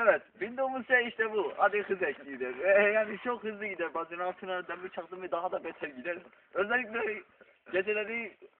Evet, bindiğimiz şey işte bu. Hadi hız eklidir. Yani çok hızlı gider. Bazen altına demir çaktım ve daha da beter gider. Özellikle geceleri